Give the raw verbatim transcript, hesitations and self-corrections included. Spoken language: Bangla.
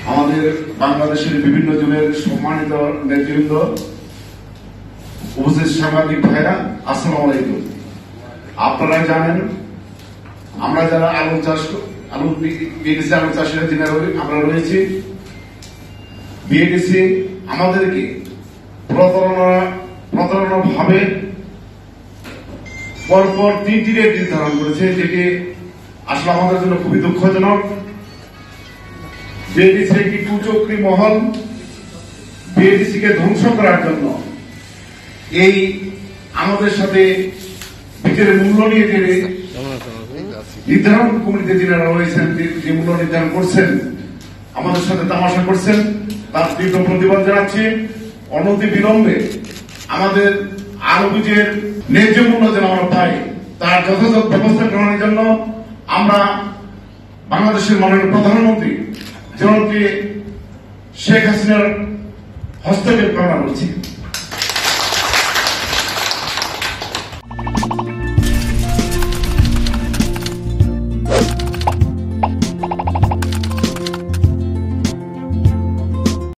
আমাদের বাংলাদেশের বিভিন্ন জনের সম্মানিত নেতৃবৃন্দ, উপস্থিত সাংবাদিক ভাইরা, আসসালামু আলাইকুম। আপনারা জানেন আমরা যারা আলু চাষ আলু বিএডিসি আলু চাষের যিনি আমরা রয়েছি, বিএডিসি আমাদেরকে প্রতারণা প্রতারণা ভাবে পরপর তিনটি রেট নির্ধারণ করেছে, যেটি আসলে আমাদের জন্য খুবই দুঃখজনক। বিএডিসি একটি কুচক্রী মহল বিএডিসি কে ধ্বংস করার জন্য এই আমাদের সাথে বীজের মূল্য নিয়ে যে নির্ধারণ কমিটিতে যিনারা রয়েছেন, যে মূল্য নির্ধারণ করছেন, আমাদের সাথে তামাশা করছেন, তার তীব্র প্রতিবাদ জানাচ্ছি। অনতি বিলম্বে আমাদের আলু বীজের ন্যায্য মূল্য যেন আমরা পাই, তার যথাযথ ব্যবস্থা গ্রহণের জন্য আমরা বাংলাদেশের মাননীয় প্রধানমন্ত্রী জননেত্রী শেখ হাসিনার হস্তক্ষেপ কামনা করছি।